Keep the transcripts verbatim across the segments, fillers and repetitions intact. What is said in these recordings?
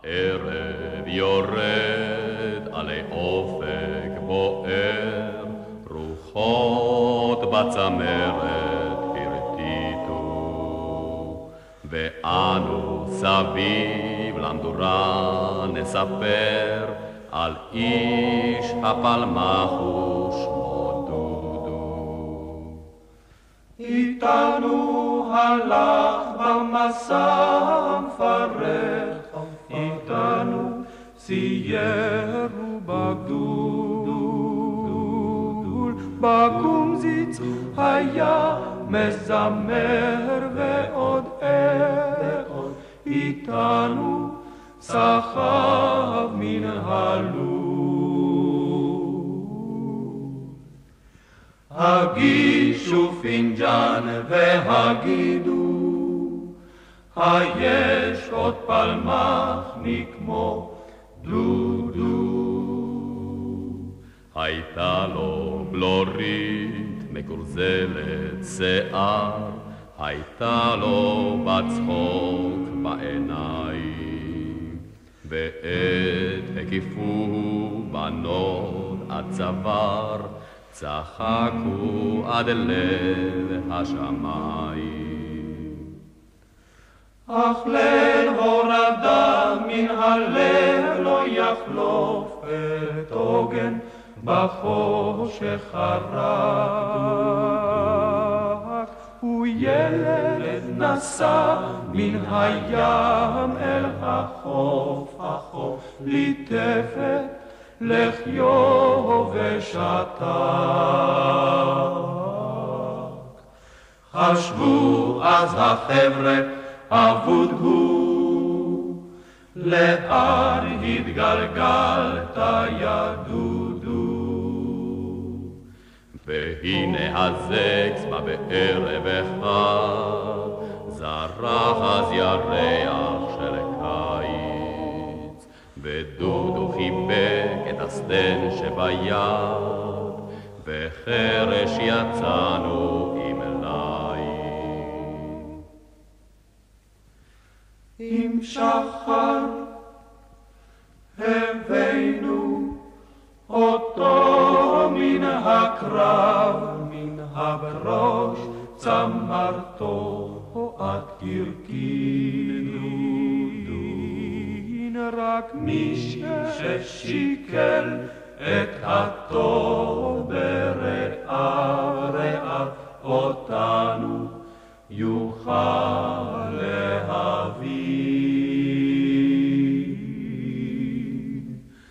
הערב יורד עלי אופק בוער, רוחות בצמרת הרטיטו, ואנו סביב למדורה נספר על איש הפלמחו שמו דודו. איתנו הלך במסע המפרך, איתנו סייר ובגדול, בקומזיץ היה מזמר ועוד ער, איתנו סחב מן הלול. הגישו פינג'אן והגידו, היש עוד פלמחניק כמו דודו. הייתה לו בלורית מקורזלת שיער, הייתה לו בצחוק בעיניים, ועת הקיפו בנות עד צוואר, צחקו עד לב השמיים. אך ליל הורדה מן הלב לא יחלוף את עוגן בחושך הרק. הוא ילד נסע מן הים אל החוף, החוף ליטפת לחיו ושתק. חשבו אז החבר'ה אבוד הוא, לאן התגלגלת יא דודו. והנה הזקס בא בערב אחד, זרח אז ירח של קיץ, ודודו חיבק את הסטן שביד, וחרש יצאנו עם ליל. עם שחר הבאנו אותו מן הקרב, מן הברוש צמרתו עד קרקין. רק מי ששיקל את הטוב ברעב רעב אותנו יוכל להבין.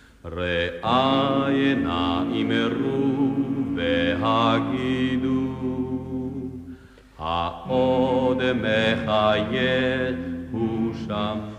רעי נא אמרו והגידו, העוד מחייך הוא שם